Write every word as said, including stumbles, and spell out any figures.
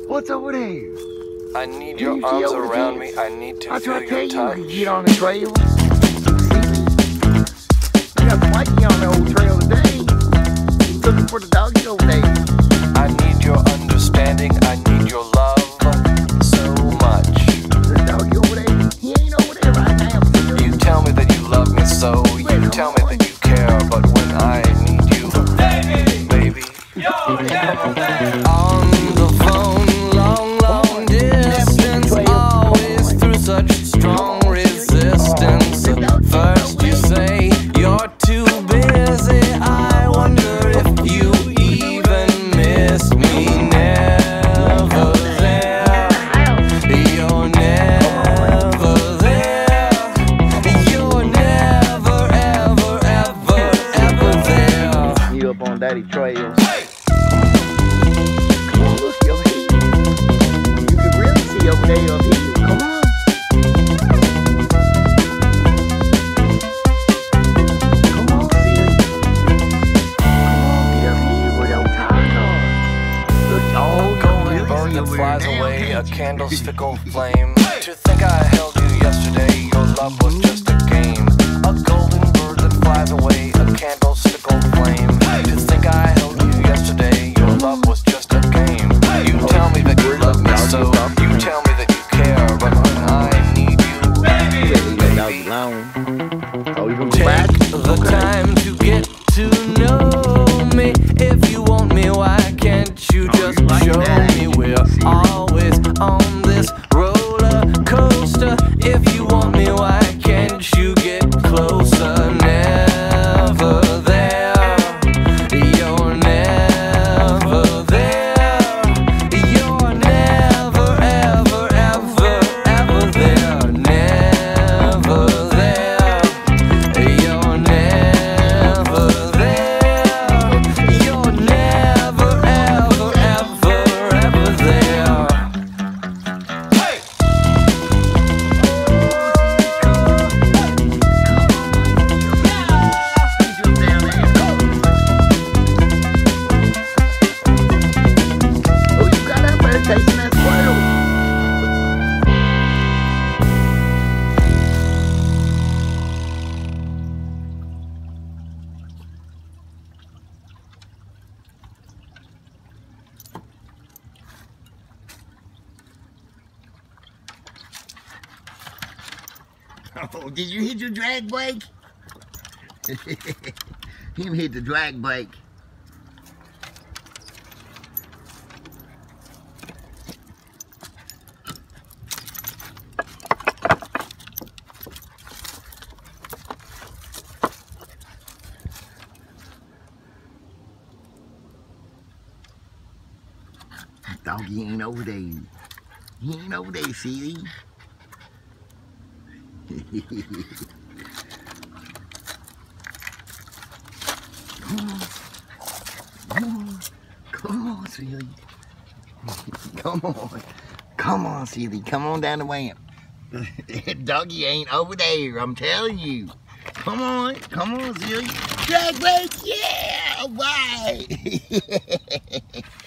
What's over there? I need Can your you see arms over around there? me. I need to I feel try to tell your you, touch. you can get on the trail. You got Mikey on the old trail today. He's looking for the doggy over there. I need your understanding. I need your love so much. The doggy over there, he ain't over there right now. Still. You tell me that you love me so. You tell me that you care, but when I need you, baby, baby, Yo, yeah, on the phone, long, long distance, always through such strong resistance. First you say you're too busy. I wonder if you even miss me. Never there. You're never there. You're never, ever, ever, ever there. You up on Daddy trail. hey. Come on, look over here. You can really see over there up here. Come on. Come on, Siri. Come on, get up here where those tires are. Look, oh, you can Golden really bird see that over flies there now, away, a can't you? candlestickle flame. To think I held you yesterday, your love was just a game. A golden bird that flies away, a candlestickle flame. To think I held you yesterday, your love was just a game. You tell me that you love me so, you tell me that you care, but when I need you, You better leave that doggy alone. Oh, you gonna go back? take the time to get to know me. If you want me, why can't you just you like show that, me? ain't you? We're See? always on this roller coaster. If you want me, why can't you get closer? Never there. You're never there. You're never, ever, ever, ever there. Never there. You're never there. You're never, ever, ever, ever there. Hey. Oh, you got up there chasing that squirrel. Oh, did you hit your drag brake? Him hit the drag brake. That doggy ain't over there. He ain't over there, see? Come on. Come on. Come on, Sealy. Come on. Come on, Sealy. Come on down the ramp. That doggy ain't over there, I'm telling you. Come on. Come on, Sealy. Drag brake, yeah! All right.